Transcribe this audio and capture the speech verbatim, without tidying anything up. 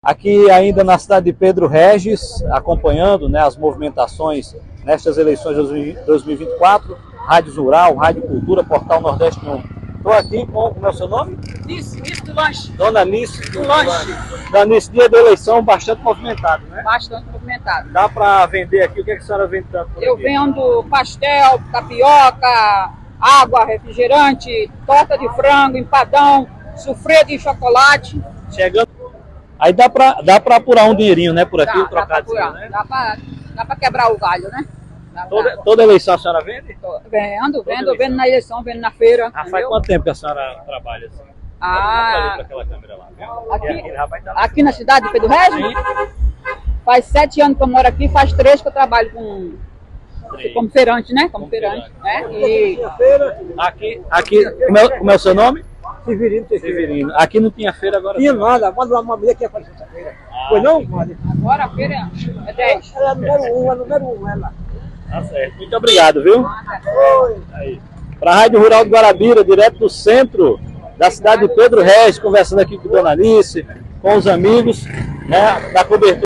Aqui ainda na cidade de Pedro Regis, acompanhando, né, as movimentações nestas eleições de dois mil e vinte e quatro, Rádio Rural, Rádio Cultura, Portal Nordeste um. Estou aqui com, como é o seu nome? Alice, Alice do Lanche. Dona Alice do Lanche. Dona Alice, dia da eleição bastante movimentado, né? Bastante movimentado. Dá para vender aqui? O que, é que a senhora vende tanto por Eu aqui? vendo pastel, tapioca, água, refrigerante, torta de frango, empadão, suflê de chocolate. Chegando. Aí dá para dá para apurar um dinheirinho, né, por aqui, Dá, trocar dá pra de cima, apurar, né? dá pra, dá pra quebrar o galho, né? Dá Toda, pra- toda eleição a senhora vende? Tô Vendo, Toda vendo, eleição. vendo na eleição, vendo na feira. Ah, faz entendeu? quanto tempo que a senhora trabalha assim? Ah, Para aquela câmera lá, viu? aqui- E aqui já vai dar- aqui na cidade de Pedro Regis, faz sete anos que eu moro aqui, faz três que eu trabalho com, Três. como feirante, né? Como, Como feirante, feirante. né? E Aqui, aqui, como é, como é o seu nome? Severino Teixeira. Severino. Aqui não tinha feira agora? Tinha tem. nada, manda uma mulher que ia para sexta-feira. Ah, Foi não, Mari? agora a feira é dez. Ela é número um, é número um, ela. Tá certo. Muito obrigado, viu? Oi. Aí. Para a Rádio Rural de Guarabira, direto do centro da cidade de Pedro Regis, conversando aqui com Dona Alice, com os amigos, né, da cobertura.